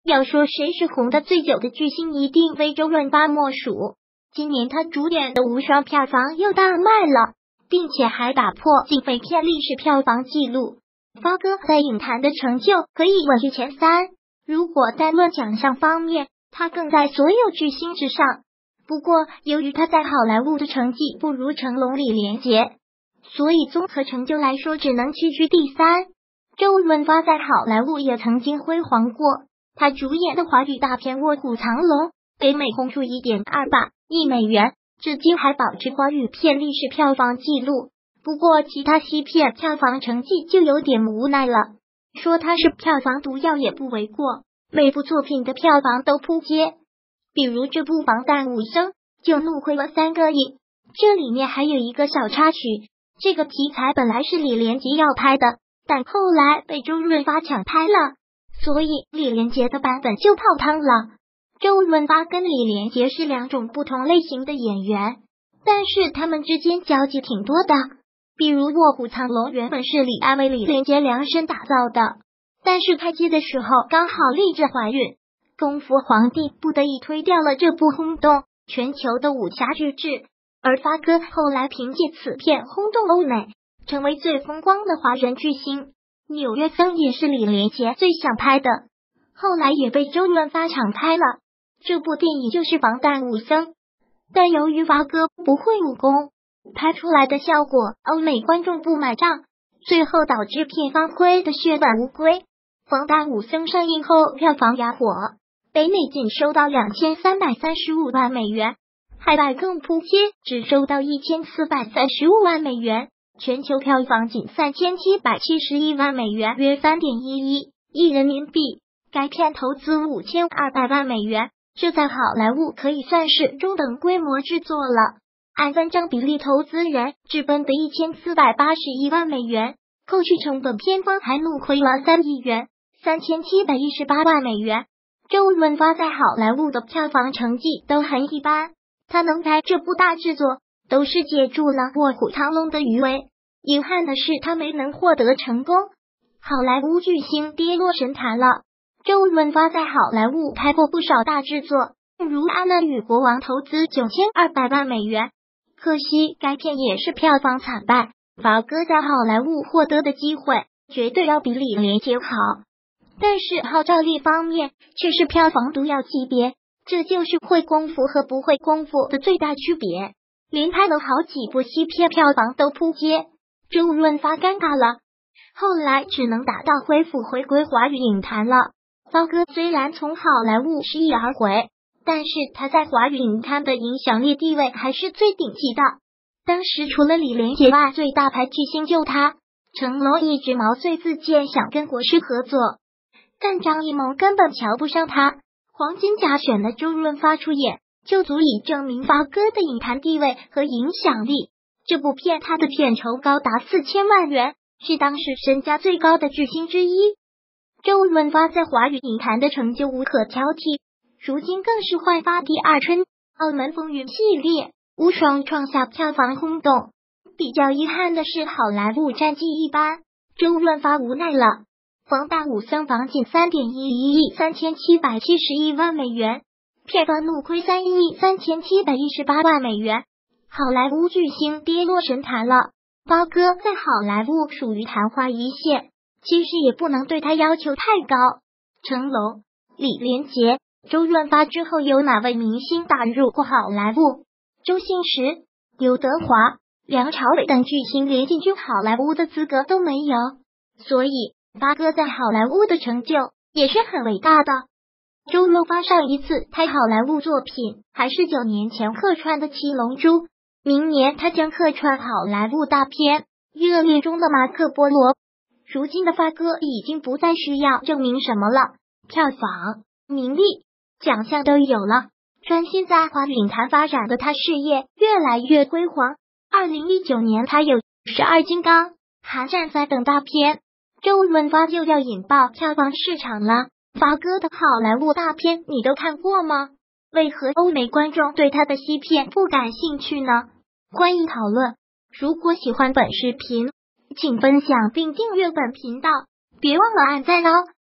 要说谁是红的最久的巨星，一定非周润发莫属。今年他主演的《无双》票房又大卖了，并且还打破警匪片历史票房纪录。发哥在影坛的成就可以稳居前三，如果单论奖项方面，他更在所有巨星之上。不过，由于他在好莱坞的成绩不如成龙、李连杰，所以综合成就来说只能屈居第三。周润发在好莱坞也曾经辉煌过，他主演的华语大片《卧虎藏龙》北美轰出1.28亿美元，至今还保持华语片历史票房纪录。不过其他西片票房成绩就有点无奈了，说它是票房毒药也不为过，每部作品的票房都扑街。比如这部《防弹武僧》就怒亏了3个亿。这里面还有一个小插曲，这个题材本来是李连杰要拍的，但后来被周润发抢拍了，所以李连杰的版本就泡汤了。周润发跟李连杰是2种不同类型的演员，但是他们之间交集挺多的。比如《卧虎藏龙》原本是李安为李连杰量身打造的，但是拍接的时候刚好丽质怀孕，功夫皇帝不得已推掉了这部轰动全球的武侠巨制。而发哥后来凭借此片轰动欧美，成为最风光的华人巨星。纽约僧也是李连杰最想拍的，后来也被周润发抢拍了。这部电影就是防弹武僧，但由于发哥不会武功，拍出来的效果欧美观众不买账，最后导致片方亏得血本无归。防弹武僧上映后票房哑火，北美仅收到2335万美元，海外更扑街，只收到1435万美元，全球票房仅3771万美元，约3.11亿人民币。该片投资5200万美元，这在好莱坞可以算是中等规模制作了。按分账比例，投资人只分得1481万美元，扣去成本，片方还怒亏了3亿元，3718万美元。周润发在好莱坞的票房成绩都很一般，他能拍这部大制作，都是借助了《卧虎藏龙》的余威。遗憾的是，他没能获得成功，好莱坞巨星跌落神坛了。周润发在好莱坞拍过不少大制作，如《阿曼与国王》投资9200万美元，可惜该片也是票房惨败。发哥在好莱坞获得的机会绝对要比李连杰好，但是号召力方面却是票房毒药级别，这就是会功夫和不会功夫的最大区别。连拍了好几部西片，票房都扑街，周润发尴尬了，后来只能打道回府，回归华语影坛了。发哥虽然从好莱坞失意而回，但是他在华语影坛的影响力地位还是最顶级的。当时除了李连杰外，最大牌巨星就他。成龙一直毛遂自荐想跟国师合作，但张艺谋根本瞧不上他。黄金甲选了周润发出演，就足以证明发哥的影坛地位和影响力。这部片他的片酬高达4000万元，是当时身价最高的巨星之一。周润发在华语影坛的成就无可挑剔，如今更是焕发第二春。澳门风云系列无双创下票房轰动，比较遗憾的是好莱坞战绩一般，周润发无奈了。防弹武僧房仅3.11亿3771万美元，片方怒亏3亿3718万美元，好莱坞巨星跌落神坛了。发哥在好莱坞属于昙花一现，其实也不能对他要求太高。成龙、李连杰、周润发之后有哪位明星打入过好莱坞？周星驰、刘德华、梁朝伟等巨星连进军好莱坞的资格都没有，所以发哥在好莱坞的成就也是很伟大的。周润发上一次拍好莱坞作品还是9年前客串的《七龙珠》，明年他将客串好莱坞大片《热恋中的马可波罗》。如今的发哥已经不再需要证明什么了，票房、名利、奖项都有了，专心在华语影坛发展的他事业越来越辉煌。2019年他有《12金刚》、《寒战3》等大片，周润发就要引爆票房市场了。发哥的好莱坞大片你都看过吗？为何欧美观众对他的西片不感兴趣呢？欢迎讨论。如果喜欢本视频，请分享并订阅本频道，别忘了按赞哦。